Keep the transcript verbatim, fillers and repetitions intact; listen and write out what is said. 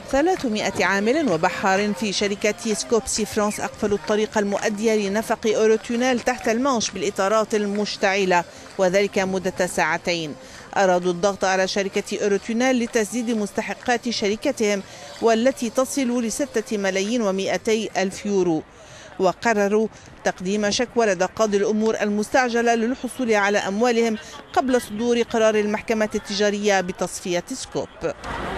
ثلاثمائة عامل وبحار في شركة سكوب سي فرانس أقفلوا الطريق المؤدي لنفق أوروتونيل تحت المانش بالإطارات المشتعلة، وذلك مدة ساعتين. أرادوا الضغط على شركة أوروتونيل لتسديد مستحقات شركتهم والتي تصل لستة ملايين ومئتي ألف يورو، وقرروا تقديم شكوى لدى قاضي الأمور المستعجلة للحصول على أموالهم قبل صدور قرار المحكمة التجارية بتصفية سكوب.